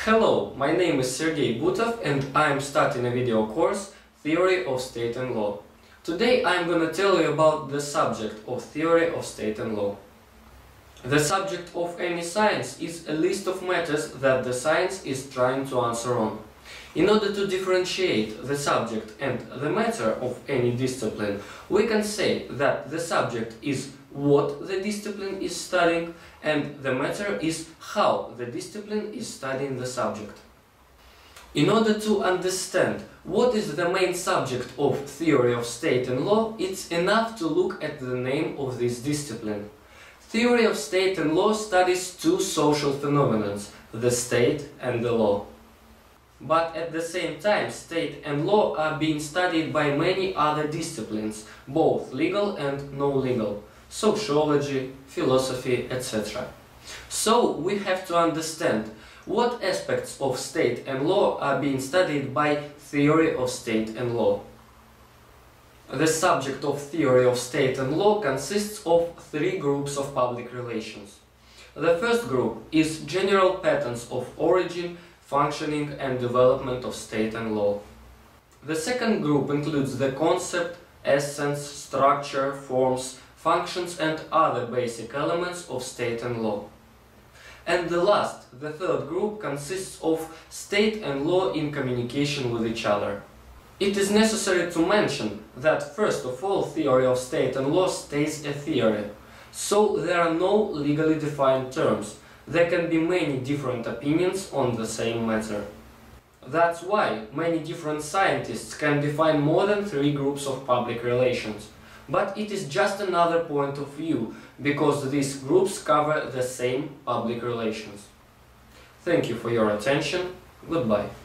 Hello, my name is Sergey Butov and I am starting a video course Theory of State and Law. Today I am going to tell you about the subject of Theory of State and Law. The subject of any science is a list of matters that the science is trying to answer on. In order to differentiate the subject and the matter of any discipline, we can say that the subject is what the discipline is studying and the matter is how the discipline is studying the subject. In order to understand what is the main subject of Theory of State and Law, it's enough to look at the name of this discipline. Theory of State and Law studies two social phenomena, the state and the law. But at the same time, state and law are being studied by many other disciplines, both legal and non-legal, sociology, philosophy, etc. So we have to understand what aspects of state and law are being studied by Theory of State and Law. The subject of Theory of State and Law consists of three groups of public relations. The first group is general patterns of origin, functioning and development of state and law. The second group includes the concept, essence, structure, forms, functions and other basic elements of state and law. And the third group consists of state and law in communication with each other. It is necessary to mention that first of all, Theory of State and Law stays a theory, so there are no legally defined terms. There can be many different opinions on the same matter. That's why many different scientists can define more than three groups of public relations. But it is just another point of view, because these groups cover the same public relations. Thank you for your attention. Goodbye.